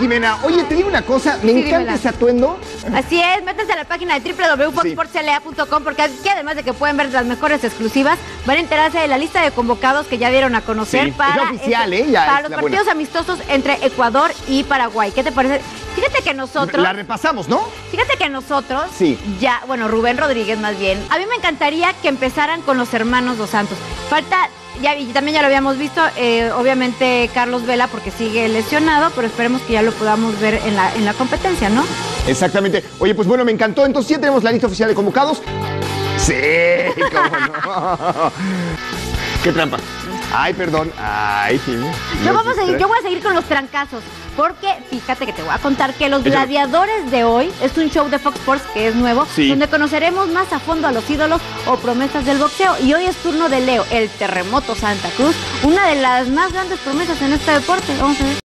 Jimena. Oye, te digo una cosa, me encanta ese atuendo. Así es, métanse a la página de www.foxsportsla.com porque aquí, además de que pueden ver las mejores exclusivas, van a enterarse de la lista de convocados que ya dieron a conocer para, oficial, para los partidos amistosos entre Ecuador y Paraguay. ¿Qué te parece? Fíjate que nosotros... La repasamos, ¿no? Fíjate que nosotros, ya, bueno, Rubén Rodríguez más bien, a mí me encantaría que empezaran con los hermanos Dos Santos. Falta... y también ya lo habíamos visto, obviamente Carlos Vela porque sigue lesionado, pero esperemos que ya lo podamos ver en la competencia, ¿no? Exactamente. Oye, pues bueno, me encantó. Entonces ya tenemos la lista oficial de convocados. Sí, cómo no. Qué trampa. Ay, perdón. Ay, Jimmy. Yo voy a seguir con los trancazos. Porque fíjate que te voy a contar que Los Gladiadores de hoy es un show de Fox Sports que es nuevo, donde conoceremos más a fondo a los ídolos o promesas del boxeo. Y hoy es turno de Leo, el Terremoto Santa Cruz, una de las más grandes promesas en este deporte. Vamos a ver.